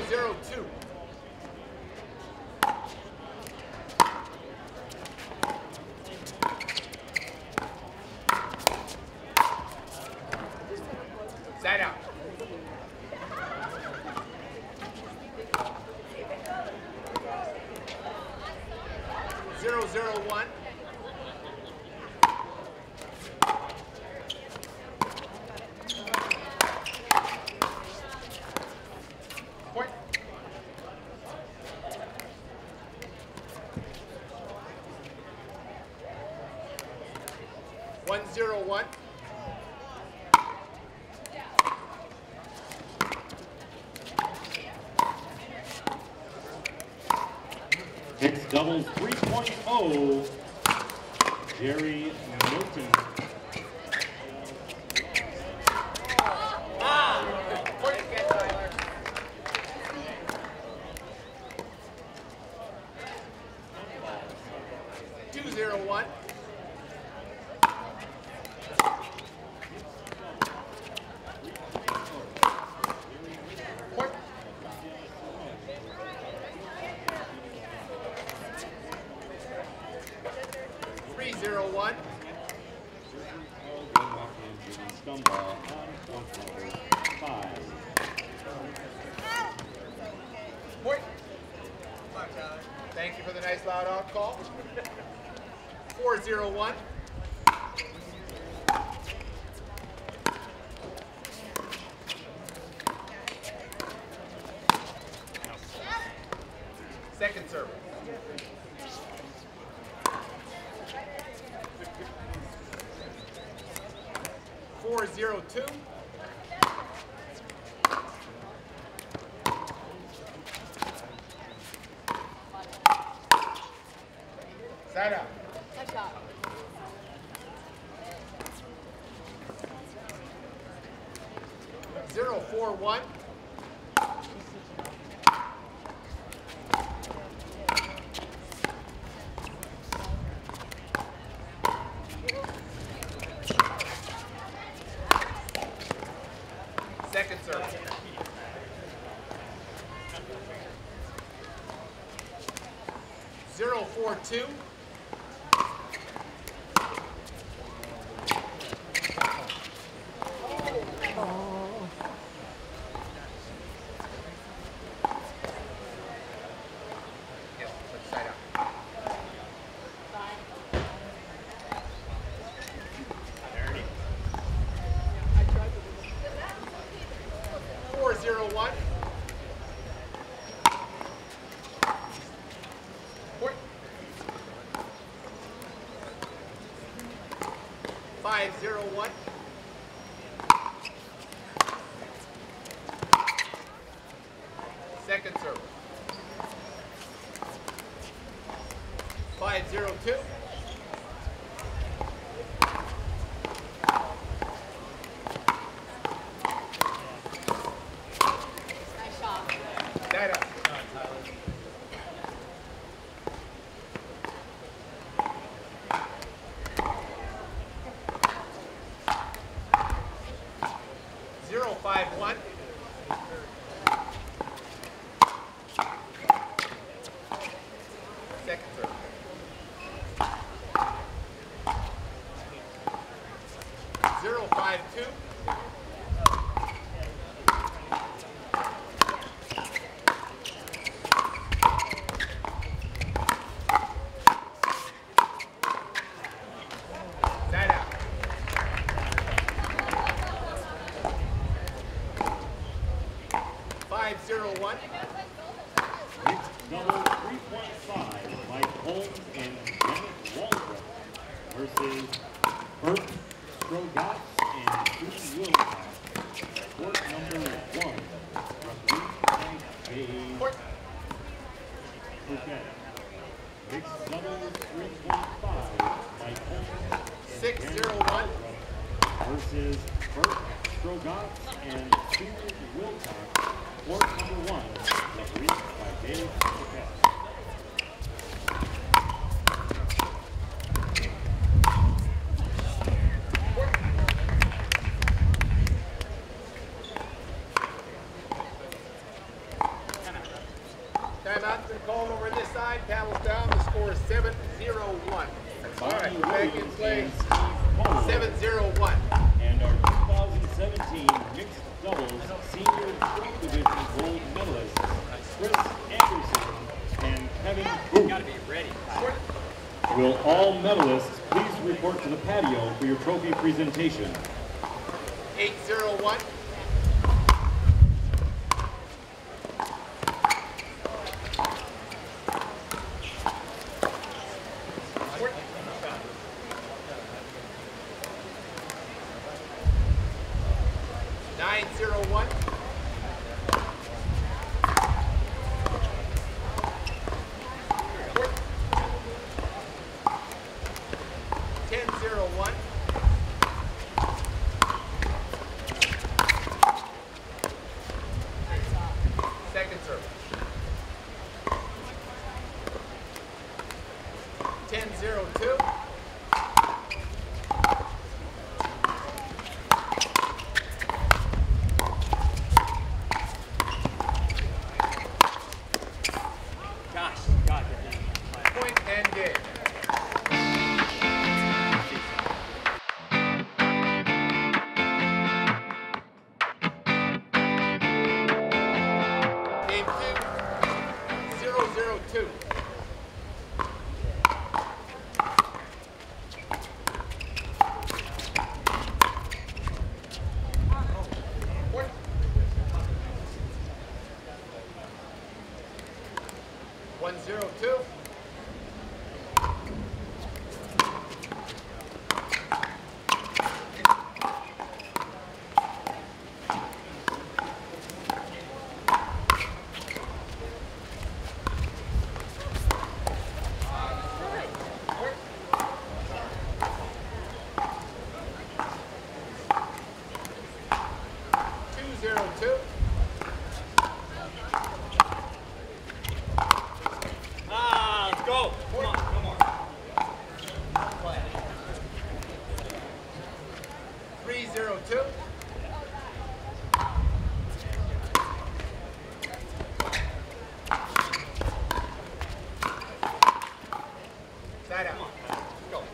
4-0-2. Side out. 0-0-1. Point. 1-0-1. Mixed doubles 3.0, Jerry Milton. Point again, Tyler. 2-0-1. Point. 3-0-1. Scumball on point number 5. Point. Thank you for the nice loud out call. 4-0-1. Second serve. 4-0-2. Side out. 0-4-1. Second serve. 0-4-2. Yep, let's side out. 4-0-1. Point. 5-0-1. Second serve. 5-0-2. Nice shot. That up. 0-5-1. Second serve. 0-5-2. Side out. 5-0-1. Mixed double 3.5, Mike Holmes and Dennis Waldrop versus Bert Strogatz and Susan Wilcox. Court number 1. Point. Okay. Mixed double 3.5, Mike Holmes 6-0-1. versus Bert Strogatz and Susan Wilcox. Court number 1, refereed by Dave Paquette. Call over this side, paddles down. The score is 7-0-1. All right, back in play. 7-0-1. And our 2017 mixed doubles senior stroke division gold medalists, Chris Anderson and Kevin Booth. Gotta be ready. Will all medalists please report to the patio for your trophy presentation? 8-0-1. 9-0-1. 10-0-1. 2nd serve. 10-0-2. 0-0-2. 1-0-2. 2-0-2. Let's go. Come on, come on. 3-0-2. 'Side out. Let's go.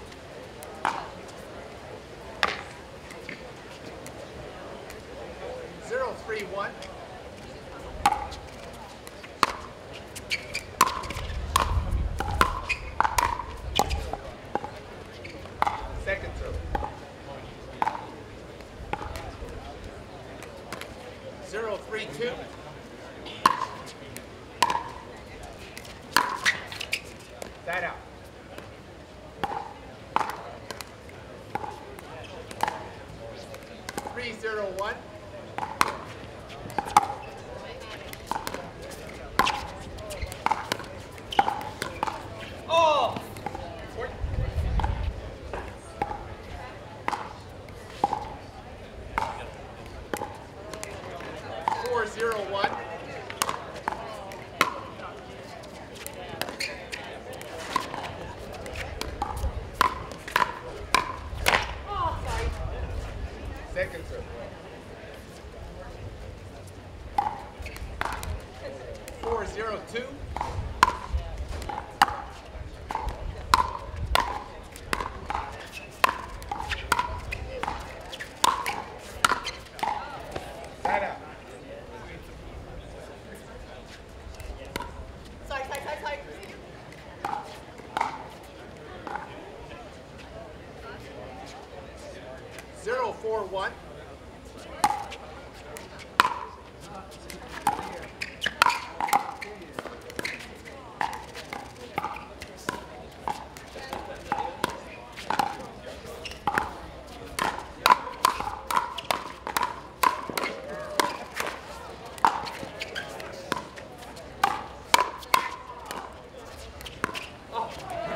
0-3-1. 2nd serve. 0-3-2. 'Side out. 3-0-1. 4-0-1. 2nd serve. 4-0-2. 'Side out. 0-4-1.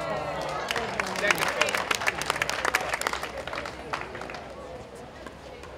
2nd serve.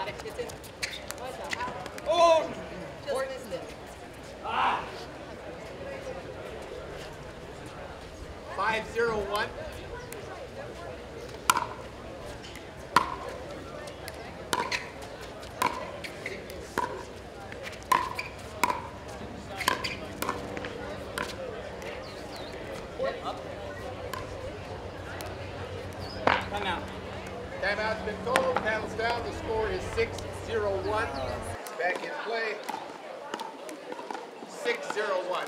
got it. It's in. What the hell? Oh! Just missed it. Ah! 501. Timeout. Timeout's been called. Paddles down. The score is 6-0-1. Back in play. 6-0-1.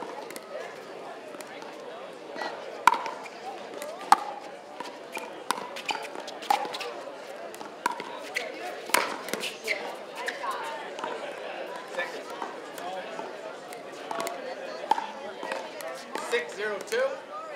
Second. 6-0-2.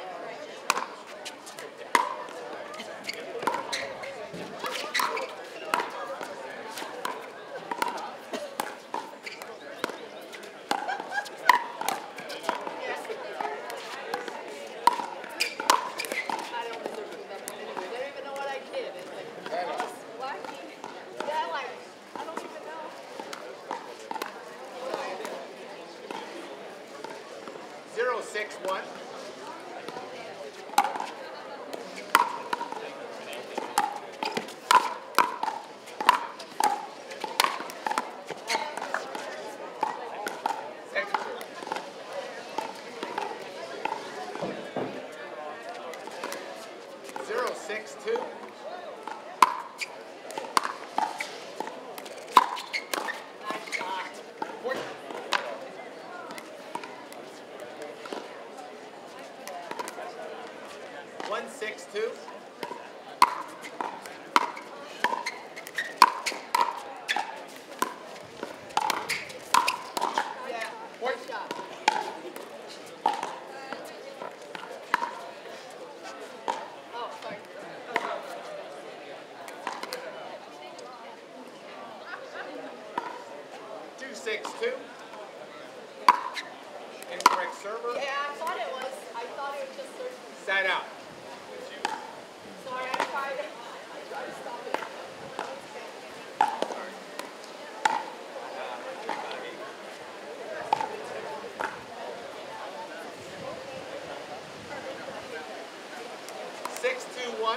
One. Zero, 6-2. One, 6-2. Yeah. Point. Shot. Oh, sorry. 2-6-2. Incorrect server. Yeah, I thought it was. I thought it was just certain. Sat out. Sorry, I tried to stop it. 6-2-1.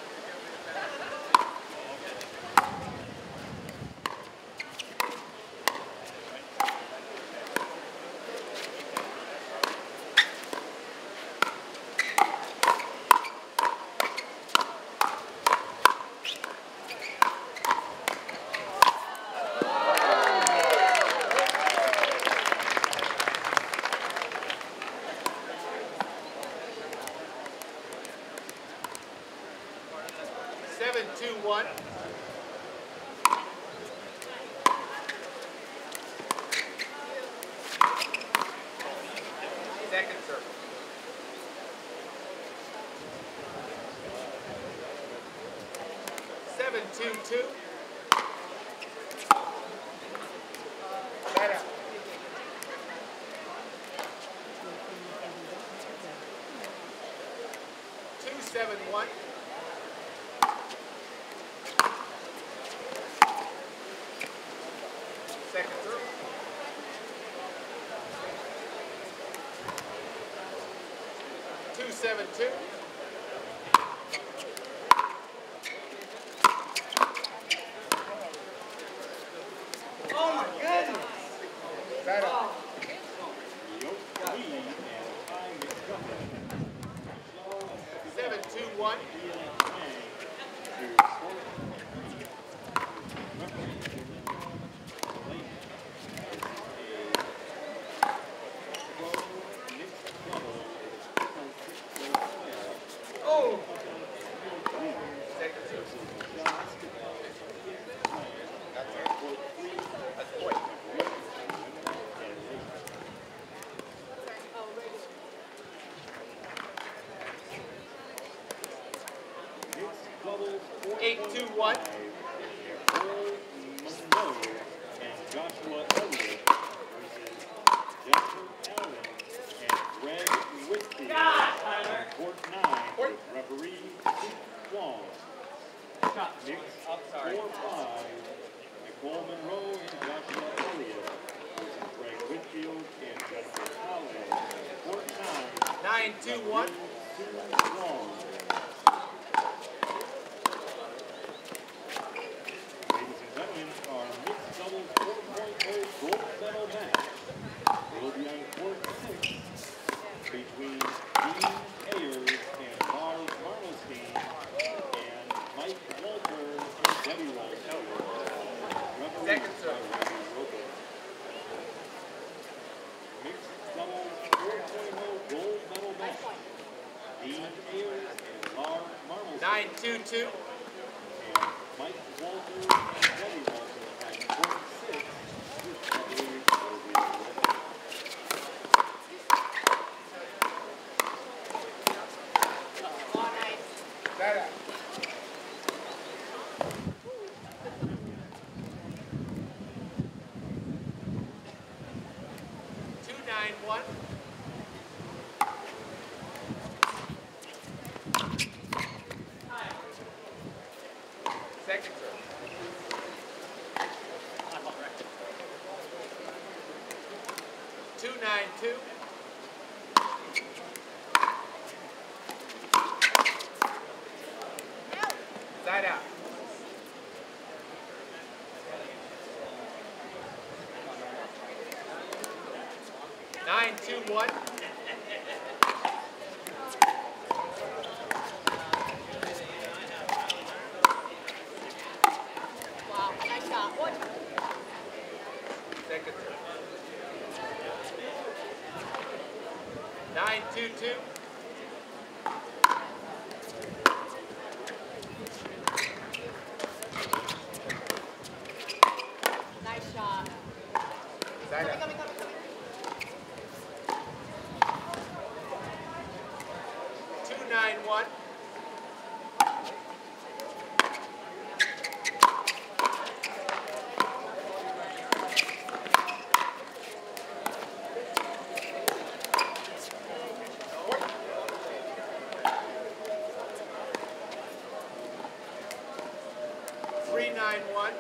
Seven, 2-1. Second serve. 7-2-2. Sat out. 2-7-1. Second serve. 2-7-2. Oh my goodness! Sat out. Yoke lead and time is 7-2-1. 9-2-1. Ladies and gentlemen, our mixed doubles 4.0 gold medal match will be on court 6 between Dean Ayers and Lars Marmelstein and Mike Walter and Debbie Walter. Second serve. Mixed doubles 4.0 gold medal match. Dean Ayers and Lars Marmelstein. 9-2-2. Mike Walter and Debbie Walter on court 6. This probably will be That out. 2-9-1. Second serve. 2-9-2. Side out. 9-2-1. Wow, nice shot. What? Second serve. 9-2-2. Nice shot. Side Coming, out. coming, coming, coming. 2-9-1. Three, 9-1.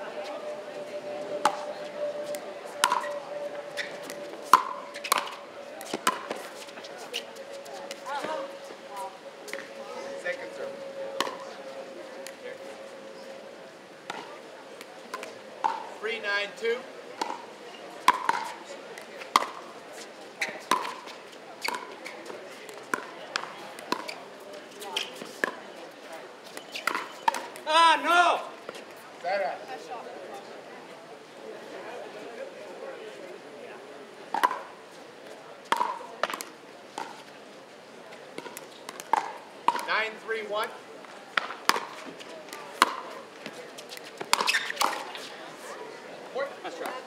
Second serve. 3-9-2. Ah, no! Side out. Nice shot. 9-3-1. Nice shot.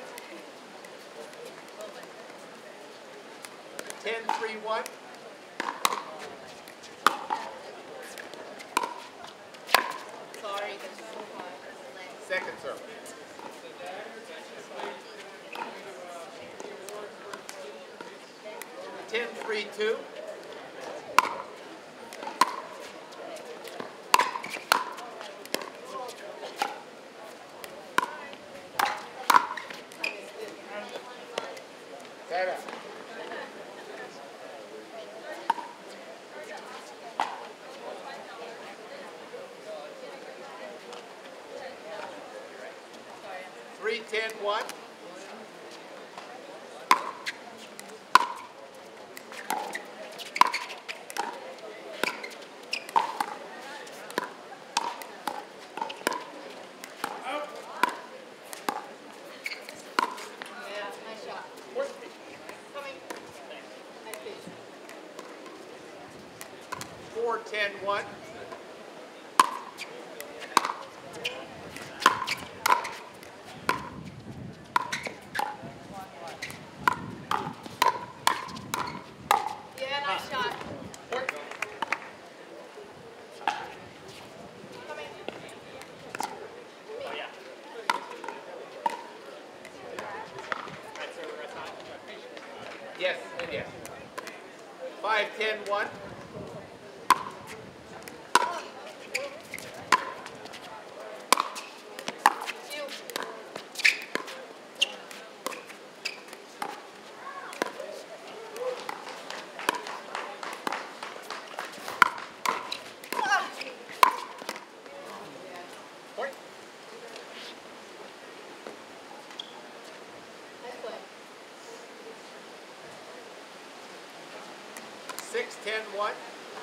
10-3-1. Sorry, that's so hard. Second serve. 10-3-2. Side out. 3-10-1. Yeah, nice shot. Coming. Nice piece. 4-10-1. Yeah, nice shot. Coming. Oh, yeah. Yes, and yes. 5-10-1. You. 6-10-1. 6-10-1.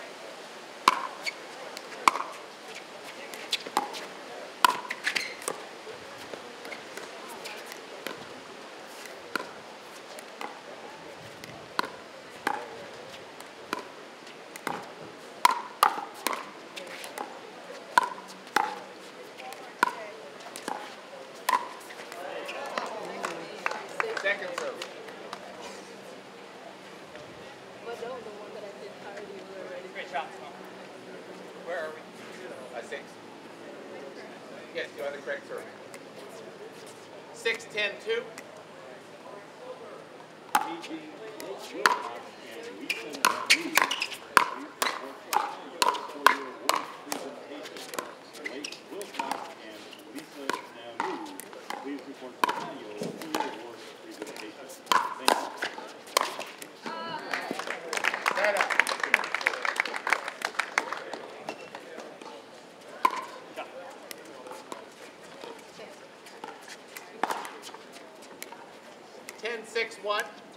Second serve. But that was the one that I did cardio already. Great shot, Simone. Where are we? 6. Yes, you are the correct serve. 6-10-2. PG Wilcox and Lisa Nanu. For your award presentation. Lake Wilcox and Lisa Nanu. Please report to Manuel for your award presentation. Thank you. Set up. Shot. 10-6-1.